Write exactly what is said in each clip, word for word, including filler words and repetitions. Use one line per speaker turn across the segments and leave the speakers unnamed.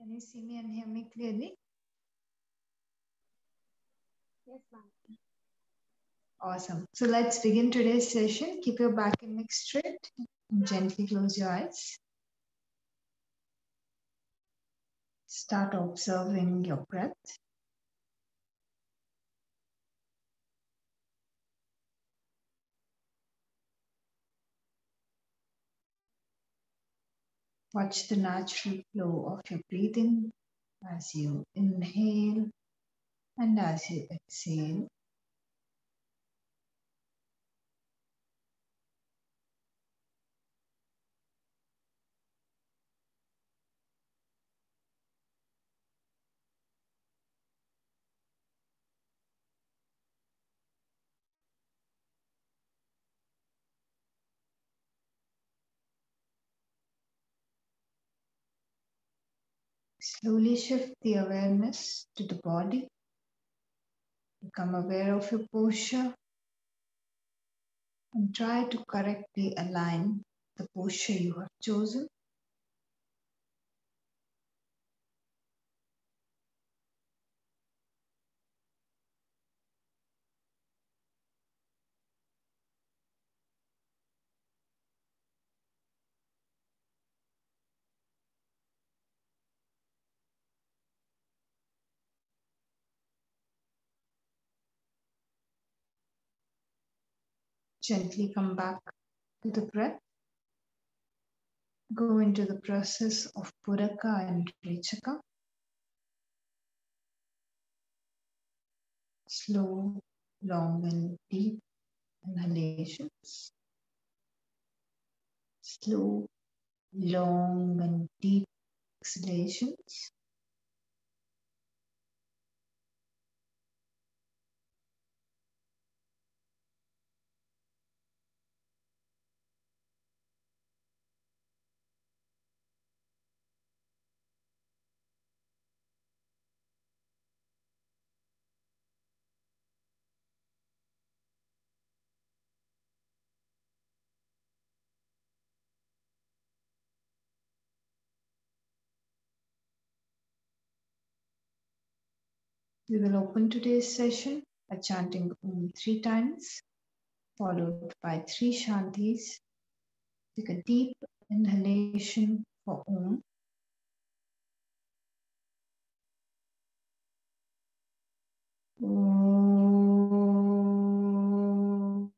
Can you see me and hear me clearly?
Yes, ma'am.
Awesome. So let's begin today's session. Keep your back and neck straight and gently close your eyes. Start observing your breath. Watch the natural flow of your breathing as you inhale and as you exhale. Slowly shift the awareness to the body. Become aware of your posture and try to correctly align the posture you have chosen. Gently come back to the breath. Go into the process of Puraka and Rechaka. Slow, long and deep inhalations. Slow, long and deep exhalations. We will open today's session by chanting Om three times, followed by three Shantis. Take a deep inhalation for Om. Om.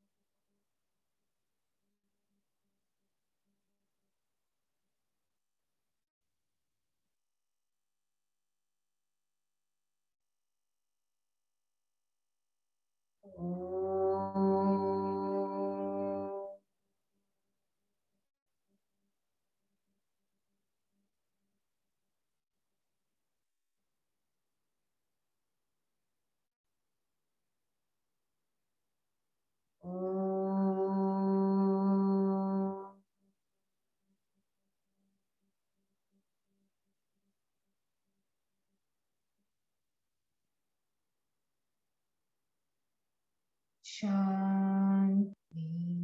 Shanti,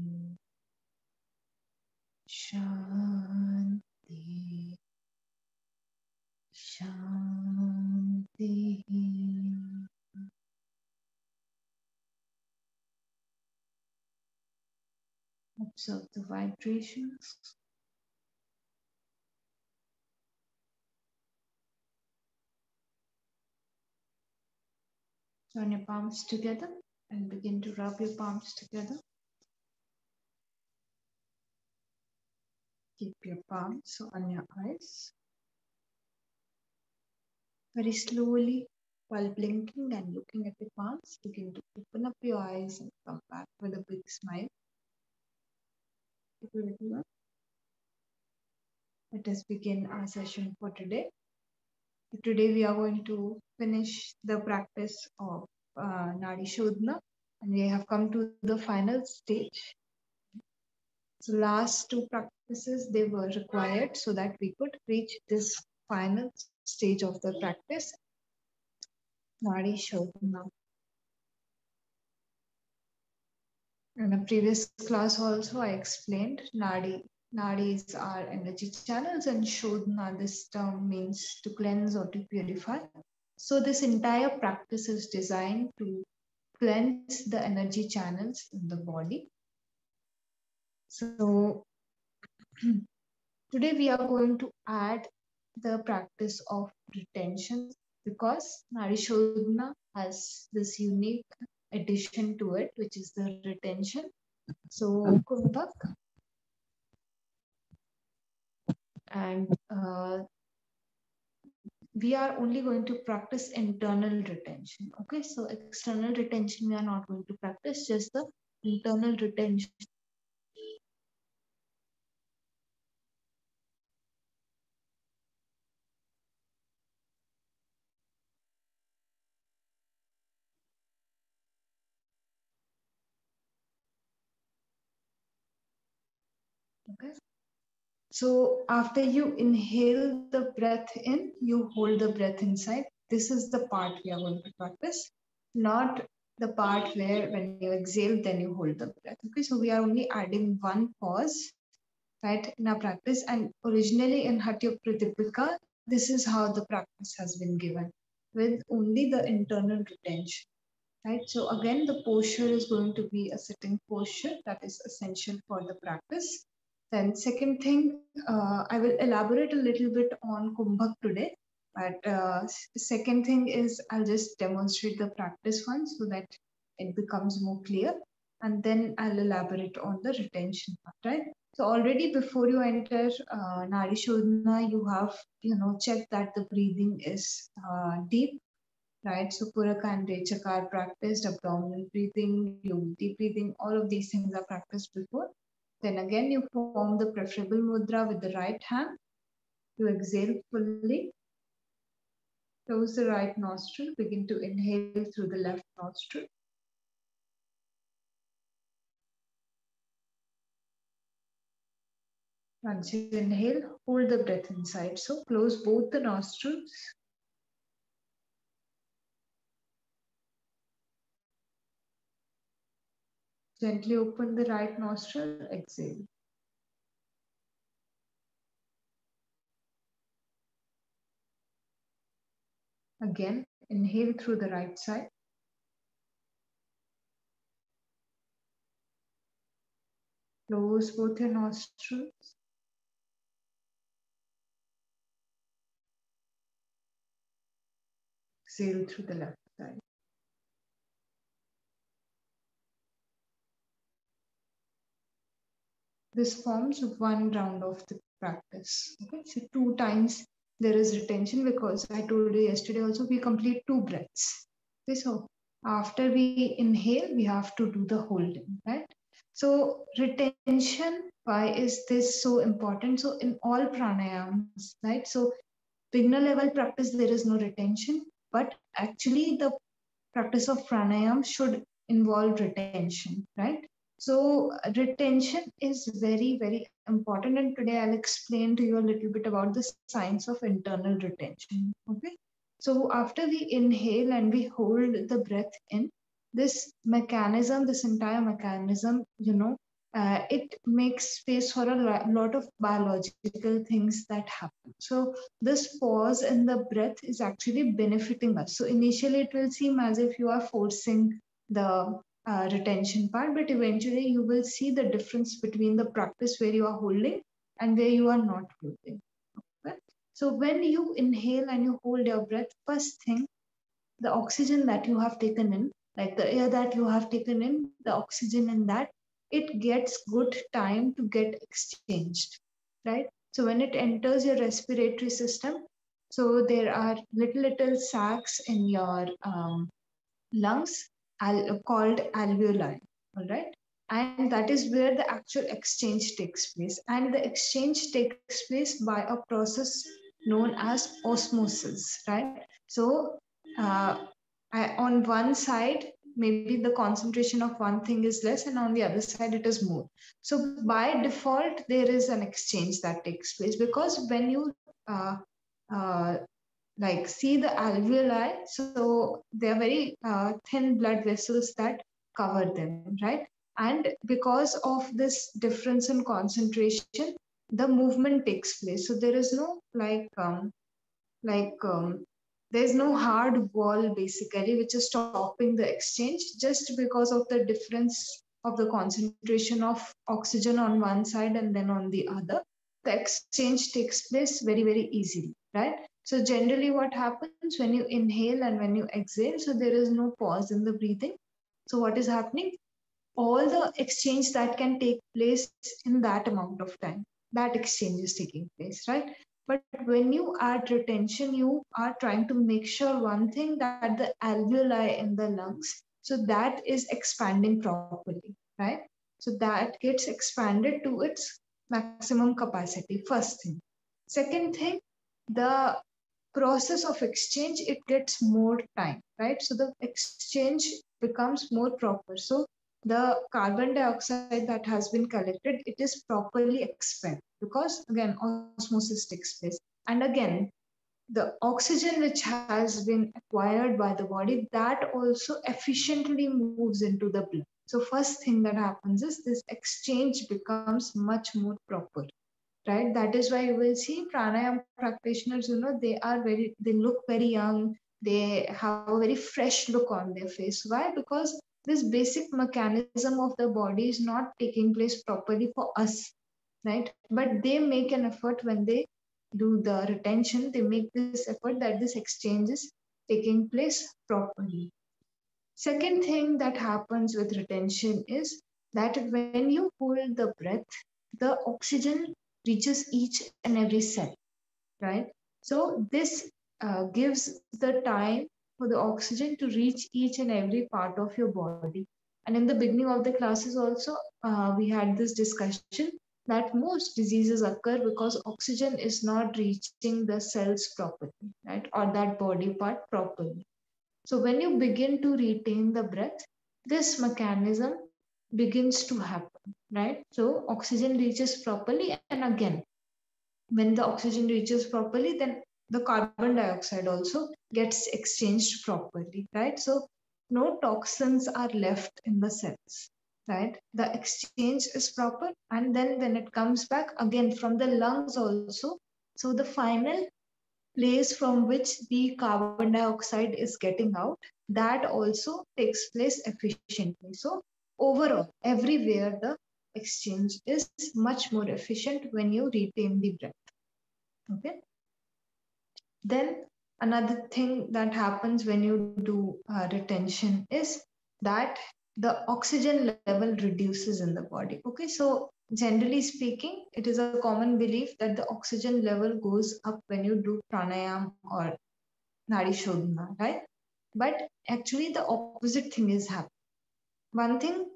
Shanti, Shanti. Observe the vibrations. Join your palms together and begin to rub your palms together. Keep your palms on your eyes. Very slowly, while blinking and looking at the palms, begin to open up your eyes and come back with a big smile. Let us begin our session for today. Today we are going to finish the practice of uh, nadishodhana, and we have come to the final stage. So last two practices, they were required so that we could reach this final stage of the practice, nadishodhana. In a previous class also I explained nadi. Nadis are energy channels, and shodhana, this term means to cleanse or to purify. So this entire practice is designed to cleanse the energy channels in the body. So today we are going to add the practice of retention because Nadishodhana has this unique addition to it, which is the retention. So Kumbhak, and uh, we are only going to practice internal retention. Okay, so external retention we are not going to practice, just the internal retention. Okay. So after you inhale the breath in, you hold the breath inside. This is the part we are going to practice, not the part where when you exhale, then you hold the breath. Okay, so we are only adding one pause, right, in our practice. And originally in Hatya Pratipika, this is how the practice has been given, with only the internal retention. Right, so again, the posture is going to be a sitting posture that is essential for the practice. Then second thing, uh, I will elaborate a little bit on Kumbhak today. But uh, second thing is I'll just demonstrate the practice one so that it becomes more clear. And then I'll elaborate on the retention part, right? So already before you enter uh, Nadishodhana, you have, you know, checked that the breathing is uh, deep, right? So Puraka and Rechaka are practiced, abdominal breathing, deep breathing, all of these things are practiced before. Then again, you form the preferable mudra with the right hand. You exhale fully. Close the right nostril. Begin to inhale through the left nostril. Once you inhale, hold the breath inside. So close both the nostrils. Gently open the right nostril, exhale. Again, inhale through the right side. Close both your nostrils. Exhale through the left side. This forms one round of the practice. Okay, so two times there is retention because I told you yesterday also we complete two breaths. Okay, so after we inhale, we have to do the holding, right? So retention, why is this so important? So in all pranayams, right? So beginner level practice, there is no retention, but actually the practice of pranayam should involve retention, right? So retention is very, very important. And today I'll explain to you a little bit about the science of internal retention. Okay. So after we inhale and we hold the breath in, this mechanism, this entire mechanism, you know, uh, it makes space for a lot of biological things that happen. So this pause in the breath is actually benefiting us. So initially it will seem as if you are forcing the uh, retention part, but eventually you will see the difference between the practice where you are holding and where you are not holding. Okay? So when you inhale and you hold your breath, first thing, the oxygen that you have taken in, like the air that you have taken in, the oxygen in that, it gets good time to get exchanged, right? So when it enters your respiratory system, so there are little, little sacs in your um, lungs al- called alveoli, all right? And that is where the actual exchange takes place. And the exchange takes place by a process known as osmosis, right? So uh, I, on one side, maybe the concentration of one thing is less, and on the other side, it is more. So by default, there is an exchange that takes place because when you uh, uh, like see the alveoli, so they're very uh, thin blood vessels that cover them, right? And because of this difference in concentration, the movement takes place. So there is no like, um, like um, there's no hard wall basically which is stopping the exchange just because of the difference of the concentration of oxygen on one side and then on the other. The exchange takes place very, very easily, right? So generally what happens when you inhale and when you exhale, so there is no pause in the breathing. So what is happening? All the exchange that can take place in that amount of time, that exchange is taking place, right? But when you add retention, you are trying to make sure one thing, that the alveoli in the lungs, so that is expanding properly, right? So that gets expanded to its maximum capacity, first thing. Second thing, the process of exchange, it gets more time, right? So the exchange becomes more proper. So the carbon dioxide that has been collected, it is properly expelled because again osmosis takes place. And again, the oxygen which has been acquired by the body, that also efficiently moves into the blood. So first thing that happens is this exchange becomes much more proper, right? That is why you will see pranayama practitioners, you know, they are very, they look very young, they have a very fresh look on their face. Why? Because this basic mechanism of the body is not taking place properly for us, right? But they make an effort when they do the retention, they make this effort that this exchange is taking place properly. Second thing that happens with retention is that when you hold the breath, the oxygen reaches each and every cell, right? So this uh, gives the time for the oxygen to reach each and every part of your body. And in the beginning of the classes also, uh, we had this discussion that most diseases occur because oxygen is not reaching the cells properly, right? Or that body part properly. So when you begin to retain the breath, this mechanism begins to happen, right? So oxygen reaches properly, and again, when the oxygen reaches properly, then the carbon dioxide also gets exchanged properly, right? So no toxins are left in the cells, right? The exchange is proper, and then when it comes back again from the lungs also, so the final place from which the carbon dioxide is getting out, that also takes place efficiently. So overall, everywhere the exchange is much more efficient when you retain the breath. Okay. Then another thing that happens when you do uh, retention is that the oxygen level reduces in the body. Okay, so generally speaking, it is a common belief that the oxygen level goes up when you do pranayam or nadishodhana, right? But actually, the opposite thing is happening. One thing,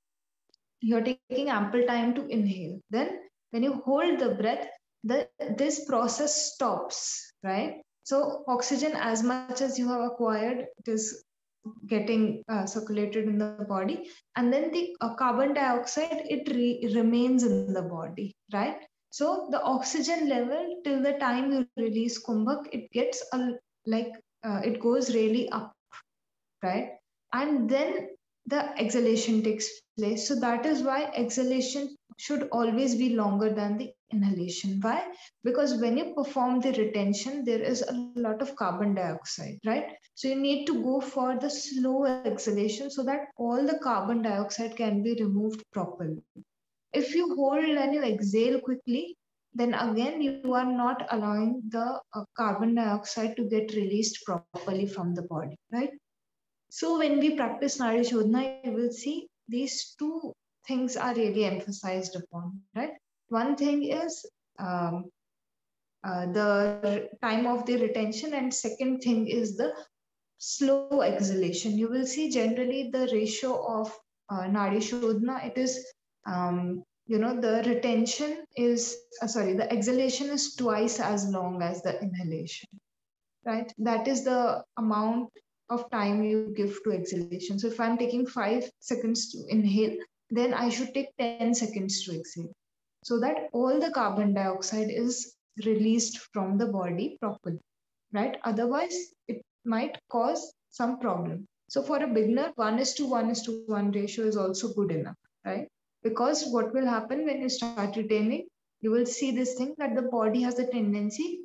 you're taking ample time to inhale. Then, when you hold the breath, the, this process stops, right? So, oxygen, as much as you have acquired, it is getting uh, circulated in the body, and then the uh, carbon dioxide, it re- remains in the body, right? So the oxygen level till the time you release kumbhak, it gets a, like uh, it goes really up, right? And then the exhalation takes place. So that is why exhalation should always be longer than the inhalation. Why? Because when you perform the retention, there is a lot of carbon dioxide, right? So you need to go for the slow exhalation so that all the carbon dioxide can be removed properly. If you hold and you exhale quickly, then again you are not allowing the uh, carbon dioxide to get released properly from the body, right? So when we practice nadishodhana, you will see these two things are really emphasized upon, right? One thing is um, uh, the time of the retention, and second thing is the slow exhalation. You will see generally the ratio of uh, nadishodhana, it is, um, you know, the retention is, uh, sorry, the exhalation is twice as long as the inhalation, right? That is the amount of time you give to exhalation. So if I'm taking five seconds to inhale, then I should take ten seconds to exhale so that all the carbon dioxide is released from the body properly, right? Otherwise, it might cause some problem. So for a beginner, one is to one is to one ratio is also good enough, right? Because what will happen when you start retaining? you will see this thing that the body has a tendency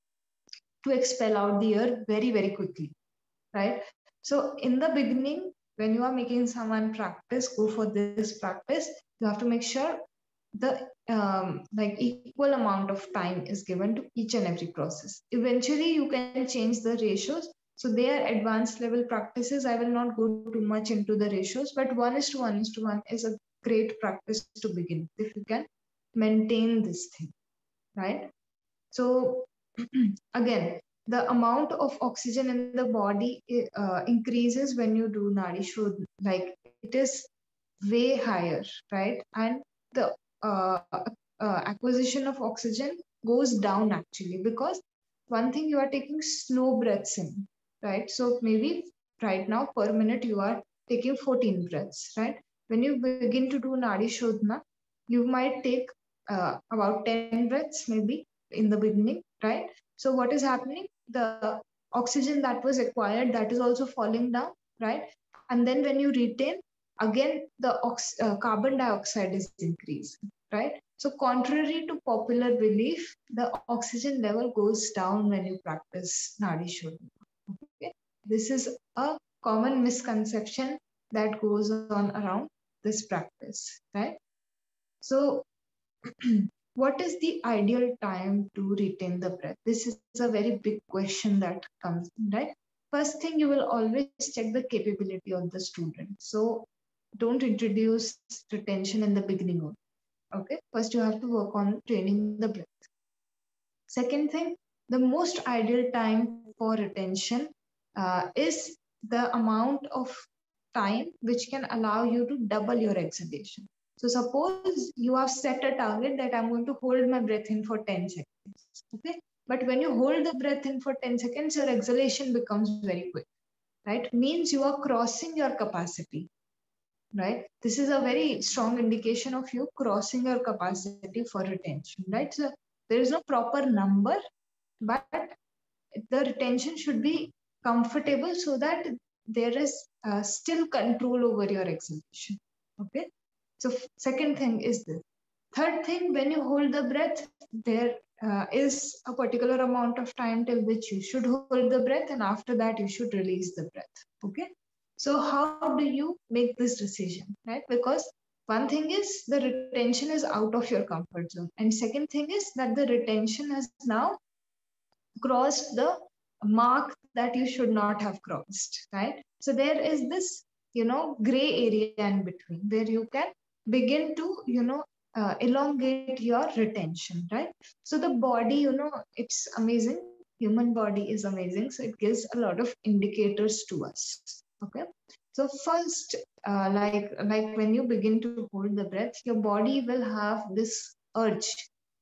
to expel out the air very, very quickly, right? So in the beginning, when you are making someone practice, go for this practice, you have to make sure the um, like equal amount of time is given to each and every process. Eventually, you can change the ratios. So they are advanced level practices. I will not go too much into the ratios, but one is to one is to one is a great practice to begin if you can maintain this thing, right? So again, the amount of oxygen in the body uh, increases when you do nadi shodhana. Like it is way higher, right? And the uh, uh, acquisition of oxygen goes down actually because one thing, you are taking slow breaths in, right? So maybe right now per minute you are taking fourteen breaths, right? When you begin to do nadi shodhana, you might take uh, about ten breaths maybe in the beginning, right? So what is happening? The oxygen that was acquired, that is also falling down, right? And then when you retain, again the ox- uh, carbon dioxide is increasing, right? So contrary to popular belief, the oxygen level goes down when you practice nadi shodhana. Okay, this is a common misconception that goes on around this practice, right? So what is the ideal time to retain the breath? This is a very big question that comes in, right? First thing, you will always check the capability of the student. So don't introduce retention in the beginning only. Okay, first you have to work on training the breath. Second thing, the most ideal time for retention uh, is the amount of time which can allow you to double your exhalation. So suppose you have set a target that I'm going to hold my breath in for ten seconds. Okay, but when you hold the breath in for ten seconds, your exhalation becomes very quick, right? Means you are crossing your capacity, right? This is a very strong indication of you crossing your capacity for retention, right? So there is no proper number, but the retention should be comfortable so that there is uh, still control over your exhalation. Okay. So second thing is this. Third thing, when you hold the breath, there uh, is a particular amount of time till which you should hold the breath, and after that you should release the breath. Okay. So how do you make this decision, right? Because one thing is the retention is out of your comfort zone, and second thing is that the retention has now crossed the mark that you should not have crossed, right? So there is this, you know, gray area in between where you can begin to, you know, uh, elongate your retention, right? So the body, you know, it's amazing. Human body is amazing. So it gives a lot of indicators to us. Okay. So first, uh, like like when you begin to hold the breath, your body will have this urge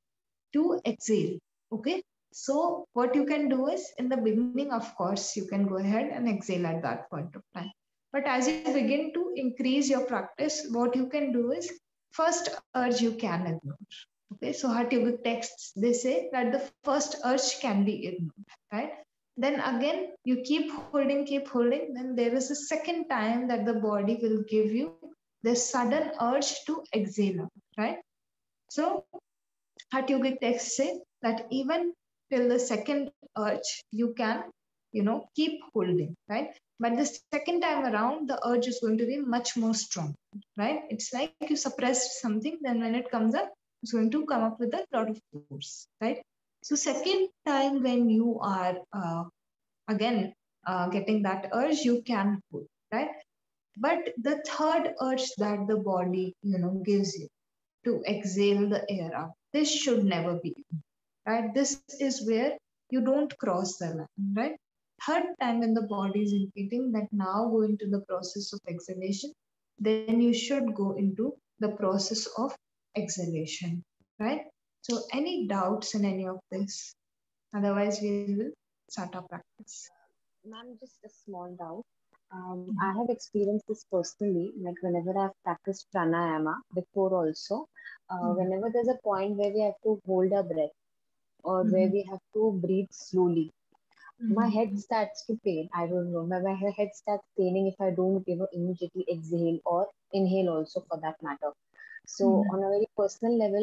to exhale. Okay. So what you can do is in the beginning, of course, you can go ahead and exhale at that point of time. But as you begin to increase your practice, what you can do is first urge you can ignore. Okay. So Hatha texts, they say that the first urge can be ignored, right? Then again, you keep holding, keep holding. Then there is a second time that the body will give you the sudden urge to exhale, right? So Heart yogic texts say that even till the second urge, you can, you know, keep holding, right? But the second time around, the urge is going to be much more strong, right? It's like you suppressed something, then when it comes up, it's going to come up with a lot of force, right? So second time when you are uh, again uh, getting that urge, you can hold, right? But the third urge that the body, you know, gives you to exhale the air out. This should never be, right? This is where you don't cross the line, right? Third time when the body is indicating that now go into the process of exhalation, then you should go into the process of exhalation, right? So any doubts in any of this? Otherwise, we will start our practice.
Ma'am, just a small doubt. Um, I
Mhm.
have experienced this personally, like whenever I've practiced pranayama before also, uh,
Mhm.
whenever there's a point where we have to hold our breath or where
Mhm.
we have to breathe slowly, my
Mhm.
head starts to pain. I don't know. My, my head starts paining if I don't, you know, immediately exhale or inhale also for that matter. So
Mhm.
on a very personal level,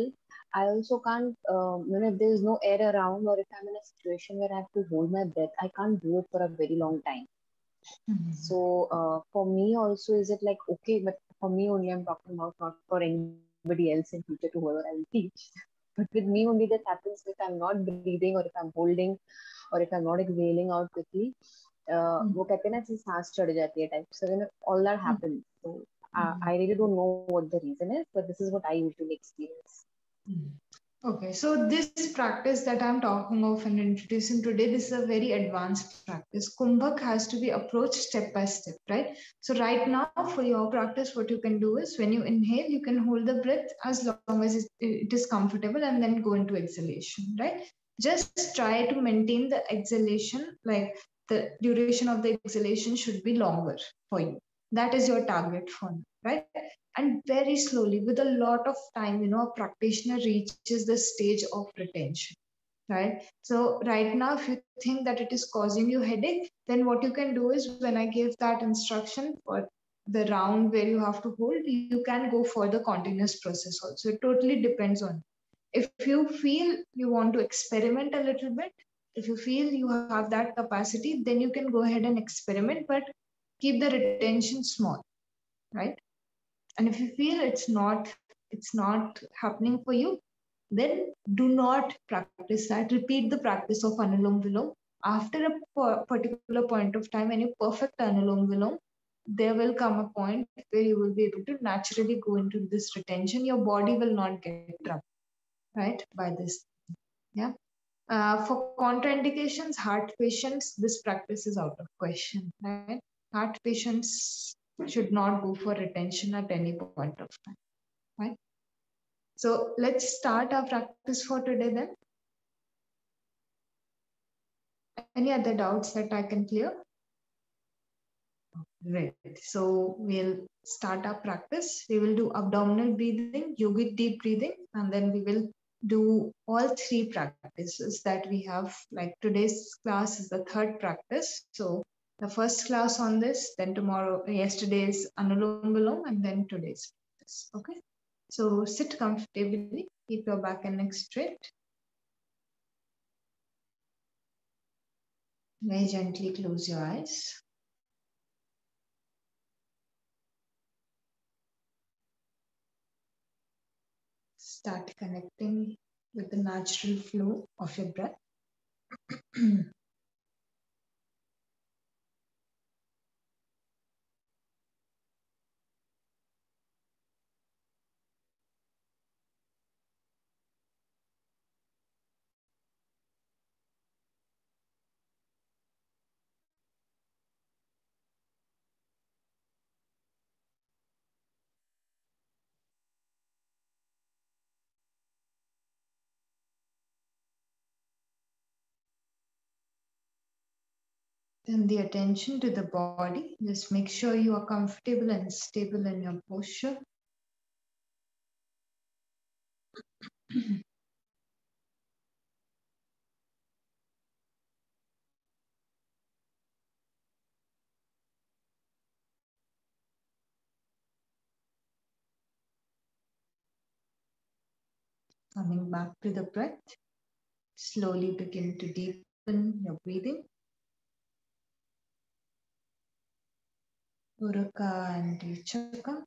I also can't, um, you know, if there's no air around, or if I'm in a situation where I have to hold my breath, I can't do it for a very long time.
Mhm.
So uh, for me also, is it like okay, but for me only I'm talking about, not for anybody else in future to whoever I will teach. But with me only that happens if I'm not breathing, or if I'm holding, or if I'm not exhaling out quickly. Uh,
Mhm.
वो कहते हैं ना ऐसे सांस चढ़ जाती है type. So when all that happens, so uh,
Mhm.
I really don't know what the reason is, but this is what I usually experience.
Mhm. Okay, so this practice that I'm talking of and introducing today, this is a very advanced practice. Kumbhak has to be approached step by step, right? So right now for your practice, what you can do is when you inhale, you can hold the breath as long as it is comfortable and then go into exhalation, right? Just try to maintain the exhalation, like the duration of the exhalation should be longer for you. That is your target for now, right? And very slowly, with a lot of time, you know, a practitioner reaches the stage of retention, right? So right now, if you think that it is causing you headache, then what you can do is when I give that instruction for the round where you have to hold, you can go for the continuous process also. It totally depends on. If you feel you want to experiment a little bit, if you feel you have that capacity, then you can go ahead and experiment, but keep the retention small, right? And if you feel it's not it's not happening for you, then do not practice that. Repeat the practice of Anulom Vilom. After a particular point of time, when you perfect Anulom Vilom, there will come a point where you will be able to naturally go into this retention. Your body will not get trapped, right, by this. Yeah. Uh, for contraindications, heart patients, this practice is out of question, right? Heart patients should not go for retention at any point of time, right? So let's start our practice for today then. Any other doubts that I can clear? Right. So we'll start our practice. We will do abdominal breathing, yogic deep breathing, and then we will do all three practices that we have. Like today's class is the third practice. So the first class on this, then tomorrow, yesterday's Anulom Vilom, and then today's practice. Okay. So sit comfortably, keep your back and neck straight. Very gently close your eyes. Start connecting with the natural flow of your breath. Turn the attention to the body. Just make sure you are comfortable and stable in your posture. Coming back to the breath, slowly begin to deepen your breathing. Uraka and Chaka.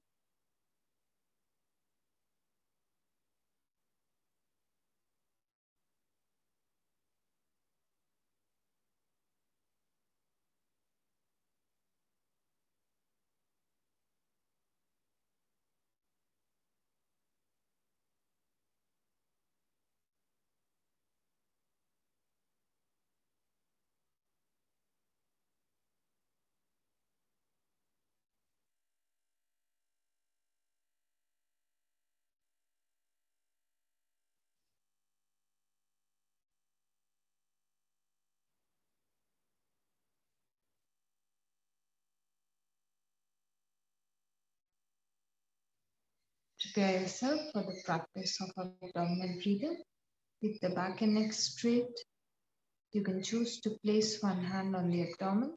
Prepare yourself for the practice of abdominal breathing. Keep the back and neck straight. You can choose to place one hand on the abdomen.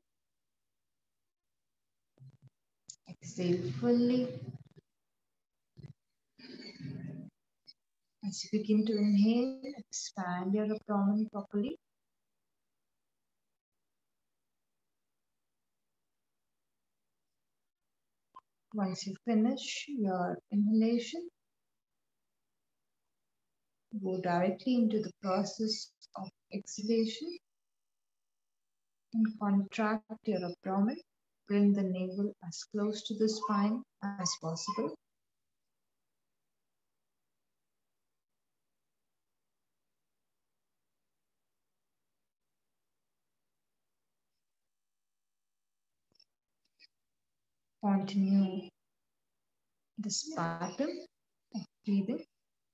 Exhale fully. As you begin to inhale, expand your abdomen properly. Once you finish your inhalation, go directly into the process of exhalation and contract your abdomen. Bring the navel as close to the spine as possible. Continue this pattern of breathing.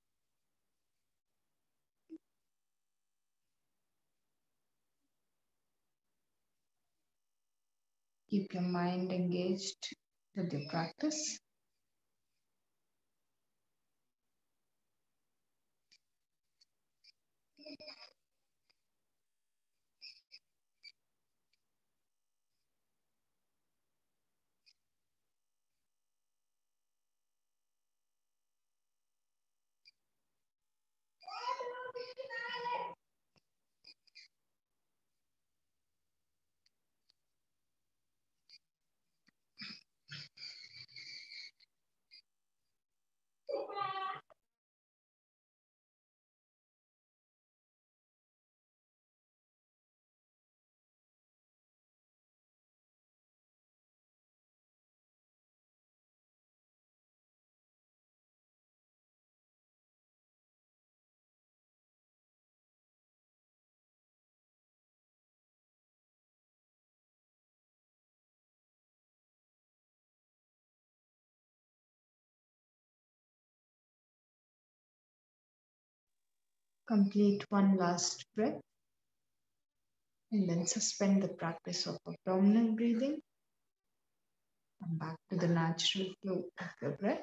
Keep your mind engaged with your practice. Complete one last breath and then suspend the practice of abdominal breathing and back to the natural flow of the breath.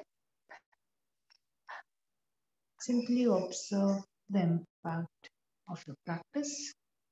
Simply observe the impact of your practice.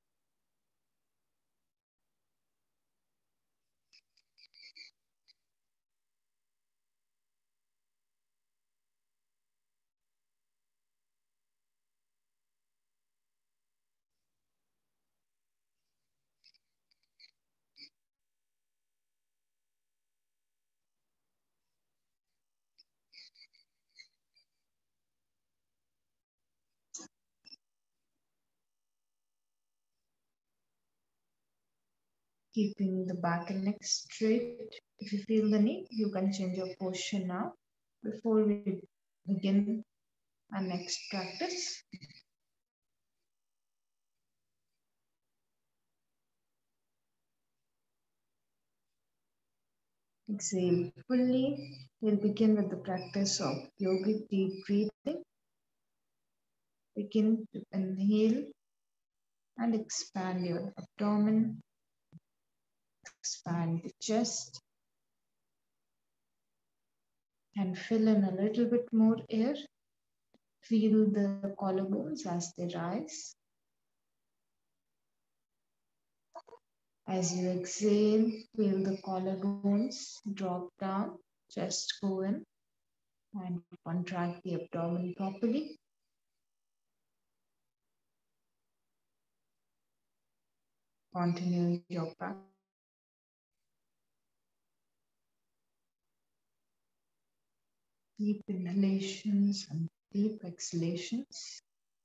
Keeping the back and neck straight. If you feel the need, you can change your posture now before we begin our next practice. Exhale fully. We'll begin with the practice of yogic deep breathing. Begin to inhale and expand your abdomen. Expand the chest and fill in a little bit more air. Feel the collarbones as they rise. As you exhale, feel the collarbones drop down, chest go in, and contract the abdomen properly. Continue your practice. Deep inhalations and deep exhalations.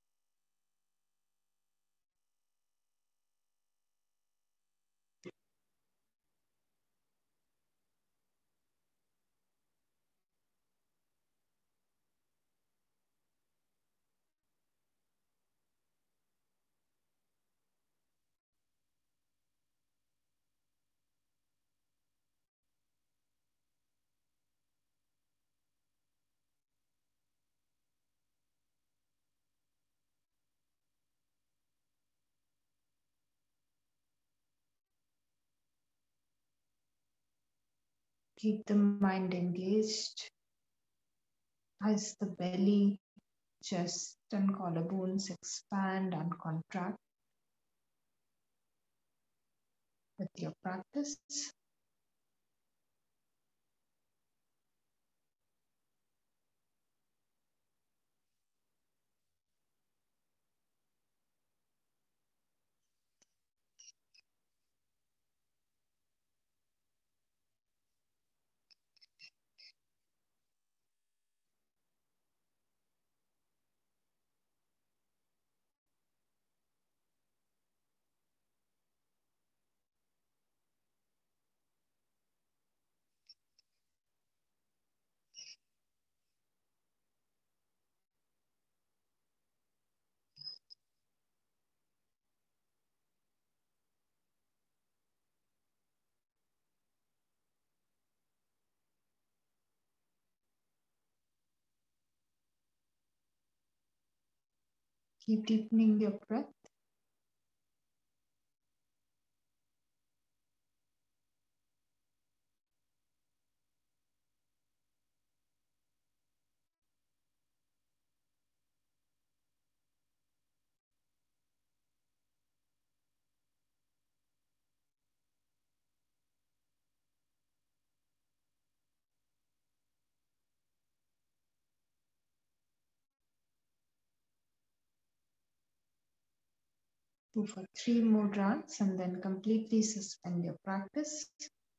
Keep the mind engaged as the belly, chest, and collarbones expand and contract with your practice. Keep deepening your breath. Go for three more rounds and then completely suspend your practice.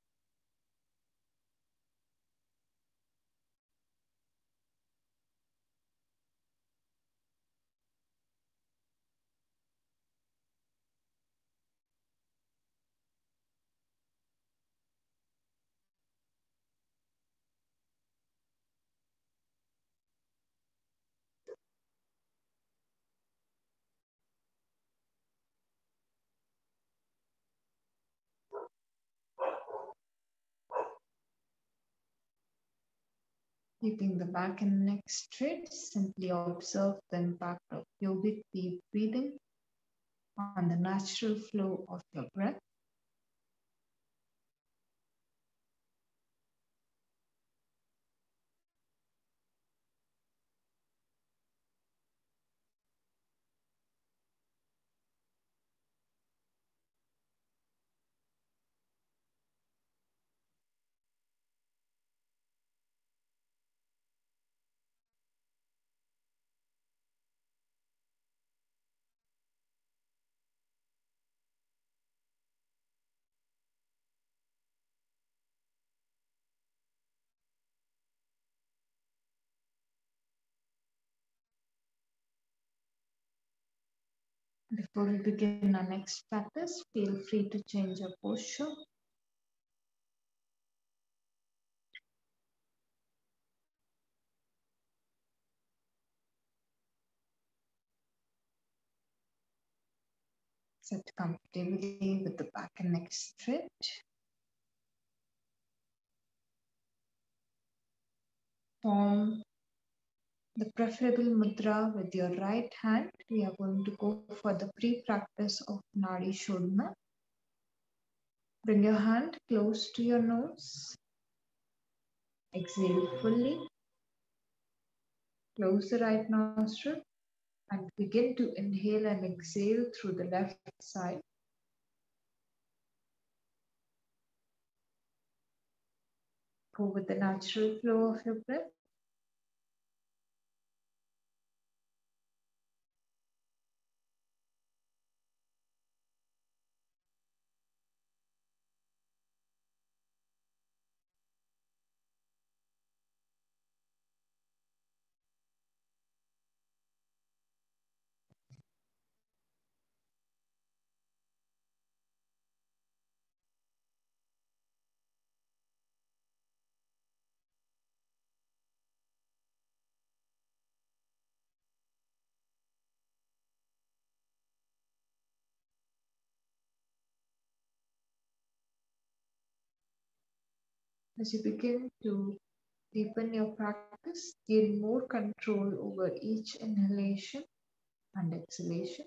Keeping the back and neck straight, simply observe the impact of yogic deep breathing on the natural flow of your breath. Before we begin our next practice, feel free to change your posture. Sit comfortably with the back and neck straight. Form the preferable mudra with your right hand. We are going to go for the pre-practice of nadishodhana. Bring your hand close to your nose. Exhale fully. Close the right nostril and begin to inhale and exhale through the left side. Go with the natural flow of your breath. As you begin to deepen your practice, gain more control over each inhalation and exhalation.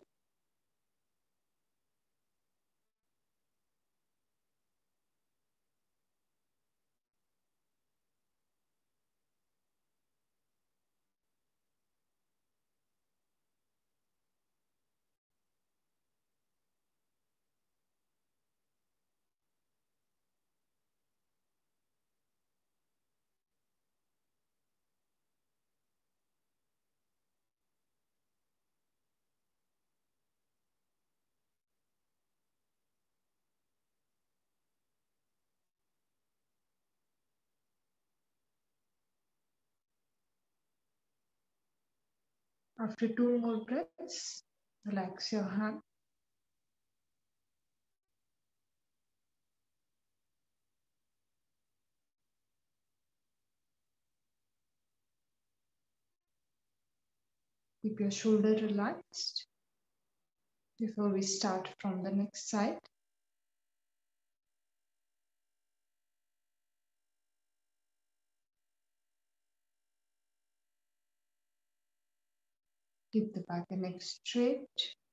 After two more breaths, relax your hand. Keep your shoulder relaxed. Before we start from the next side, Keep the back and neck straight.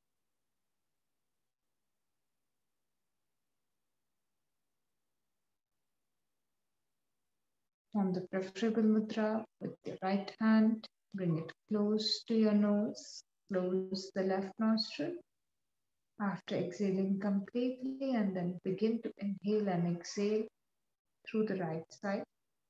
Form the preferable mudra with your right hand. Bring it close to your nose. Close the left nostril. After exhaling completely, and then begin to inhale and exhale through the right side.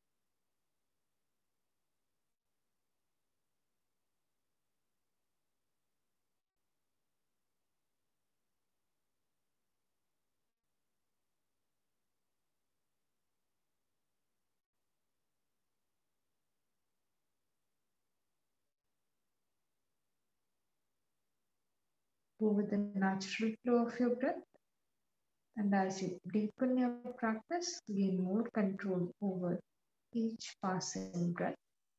Go with the natural flow of your breath. And as you deepen your practice, gain more control over each passing breath.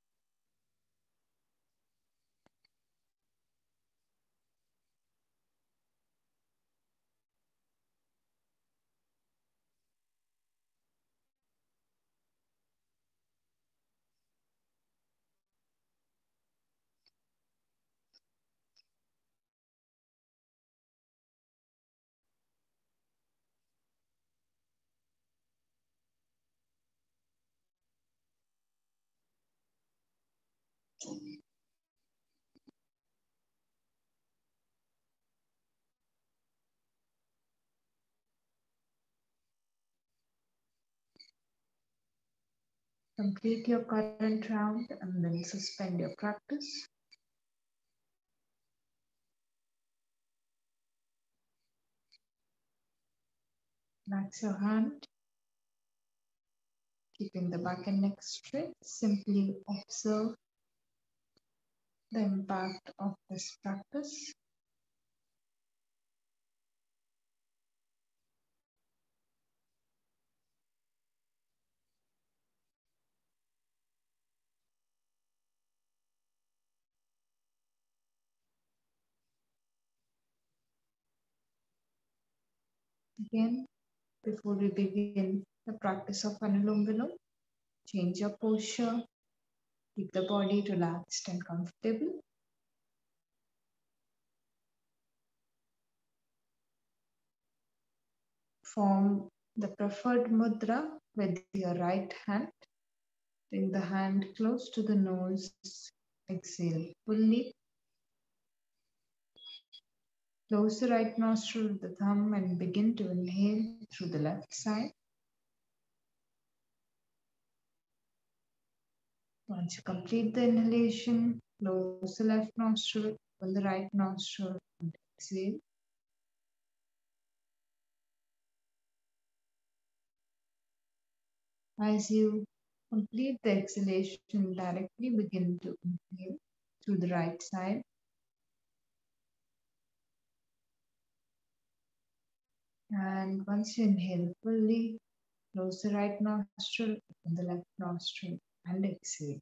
Complete your current round and then suspend your practice. Relax your hand. Keeping the back and neck straight, simply observe the impact of this practice. Again, before we begin the practice of Anulom Vilom, change your posture, keep the body relaxed and comfortable. Form the preferred mudra with your right hand. Bring the hand close to the nose. Exhale fully. Close the right nostril with the thumb and begin to inhale through the left side. Once you complete the inhalation, close the left nostril, open the right nostril and exhale. As you complete the exhalation, directly begin to inhale through the right side. And once you inhale fully, close the right nostril, open the left nostril and exhale.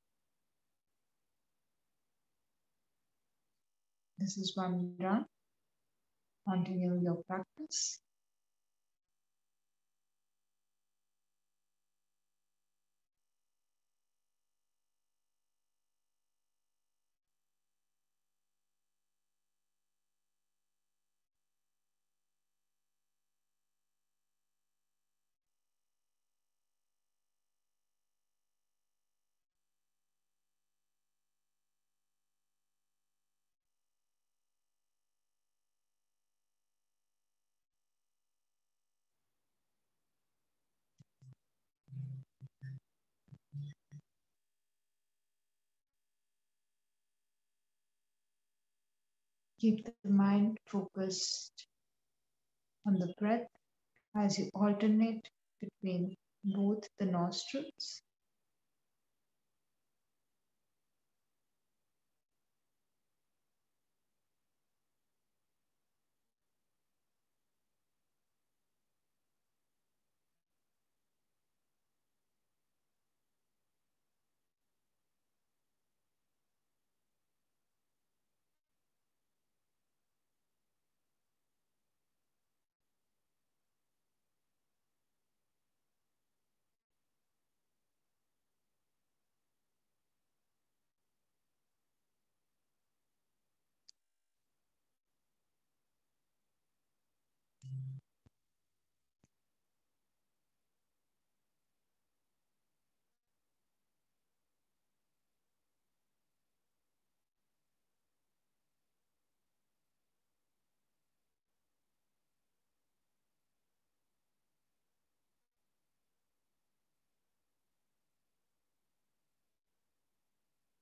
This is one round. Continue your practice. Keep the mind focused on the breath as you alternate between both the nostrils.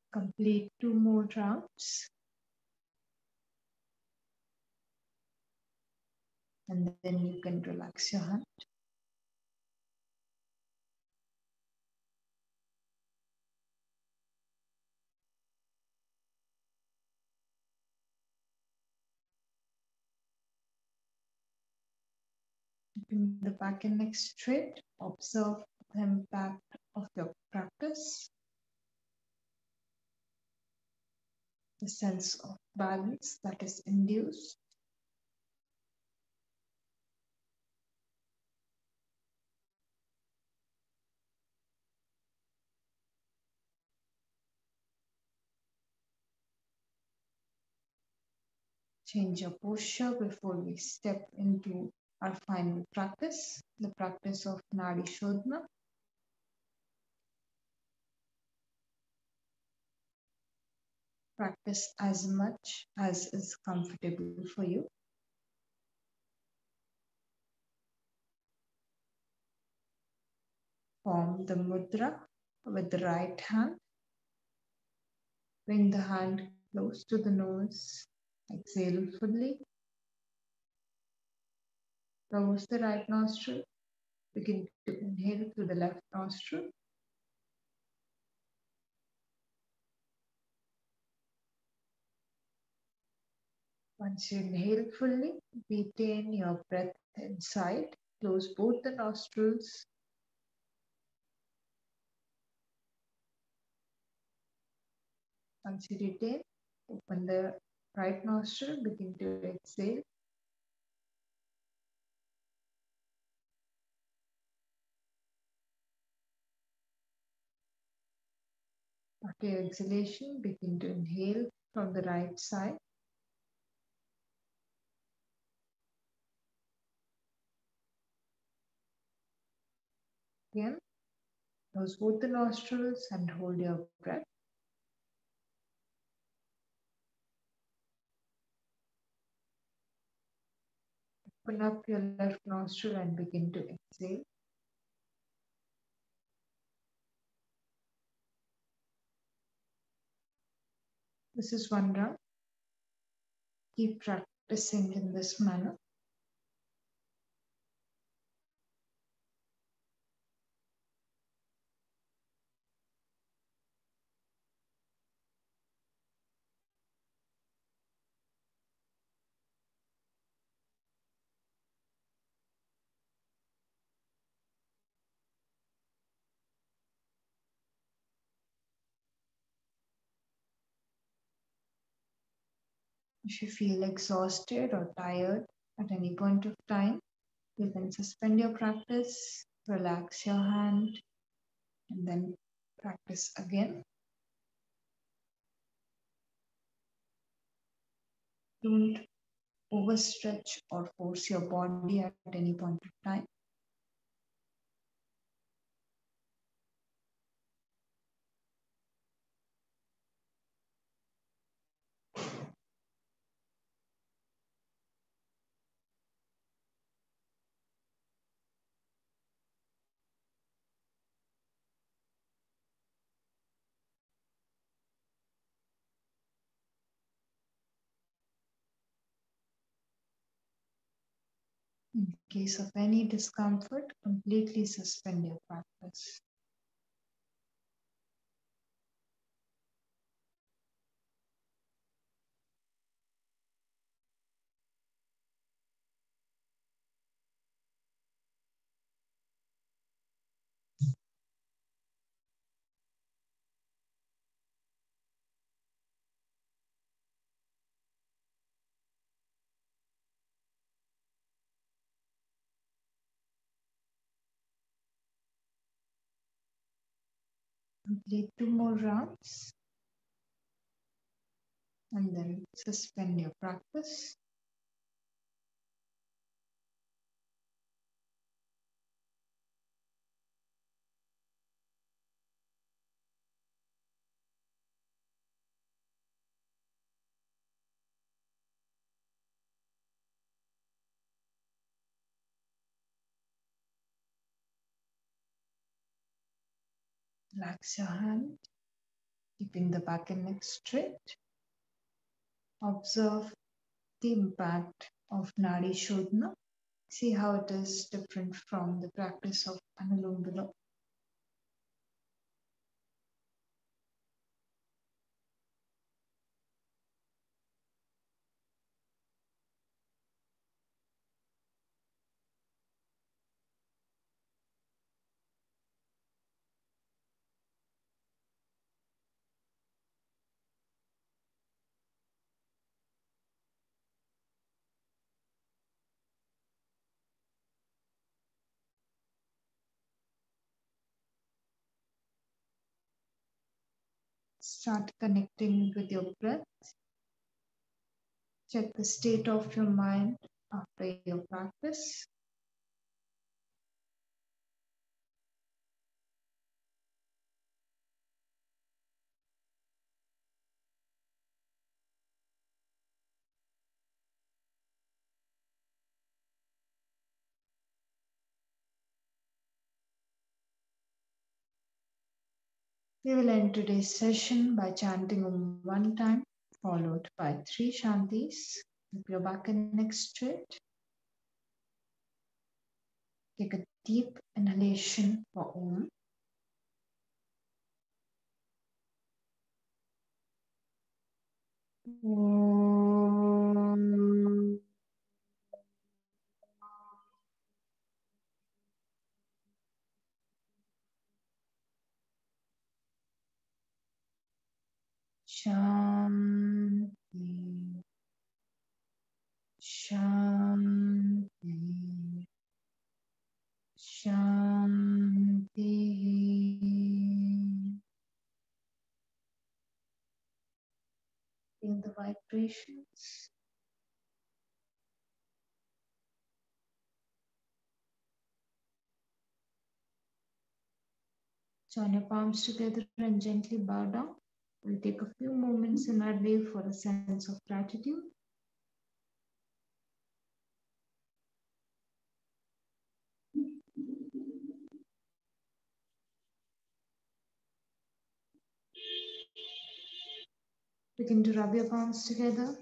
Complete two more rounds. And then you can relax your hand. Keeping the back and neck straight, observe the impact of your practice. The sense of balance that is induced. Change your posture before we step into our final practice, the practice of nadishodhana. Practice as much as is comfortable for you. Form the mudra with the right hand. Bring the hand close to the nose. Exhale fully. Close the right nostril. Begin to inhale through the left nostril. Once you inhale fully, retain your breath inside. Close both the nostrils. Once you retain, open the right nostril, begin to exhale. After your exhalation, begin to inhale from the right side. Again, close both the nostrils and hold your breath. Open up your left nostril and begin to exhale. This is one round. Keep practicing in this manner. If you feel exhausted or tired at any point of time, you can suspend your practice, relax your hand, and then practice again. Don't overstretch or force your body at any point of time. In case of any discomfort, completely suspend your practice. Complete two more rounds and then suspend your practice. Relax your hand. Keeping the back and neck straight. Observe the impact of nadishodhana. See how it is different from the practice of Anulom Vilom. Start connecting with your breath. Check the state of your mind after your practice. We will end today's session by chanting Om one time, followed by three Shantis. Keep your back and neck straight. Take a deep inhalation for Om. Om. Shanti. Shanti. Shanti. In the vibrations. Join your palms together and gently bow down. We'll take a few moments in our day for a sense of gratitude. Begin to rub your palms together.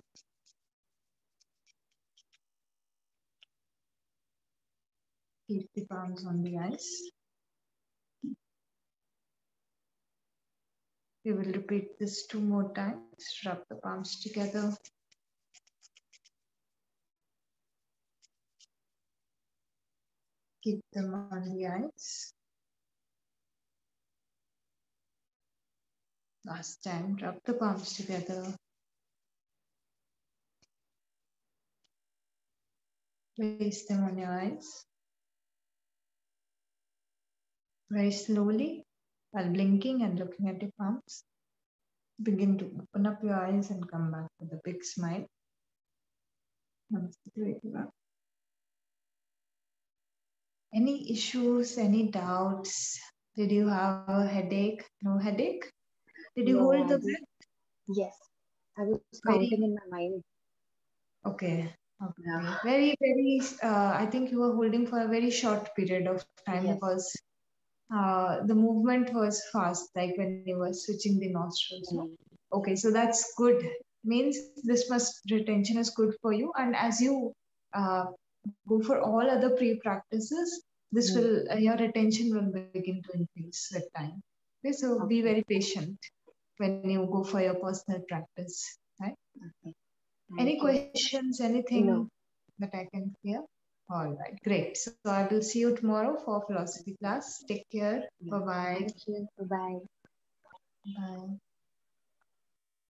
Keep the palms on the ice. We will repeat this two more times. Rub the palms together. Keep them on the ice. Last time, rub the palms together. Place them on your eyes. Very slowly, while blinking and looking at your palms, begin to open up your eyes and come back with a big smile. Namaste. Any issues, any doubts? Did you have a headache? No headache? Did you
No,
hold
I
the
was,
breath?
yes, I was
Very,
counting in my mind.
okay. Okay.
Yeah.
Very, very, uh, I think you were holding for a very short period of time
Yes.
because uh, the movement was fast, like when you were switching the nostrils. No?
Mm.
Okay, so that's good. Means this must retention is good for you. And as you uh, go for all other pre-practices, this
Mm.
will, uh, your retention will begin to increase with time. Okay, so be
Okay.
very patient when you go for your personal practice, right?
Okay.
Any
Thank you.
questions, anything
No.
that I can clear? All right, great. So I will see you tomorrow for philosophy class. Take care.
Yeah.
Bye-bye.
Thank you. Bye-bye.
Bye.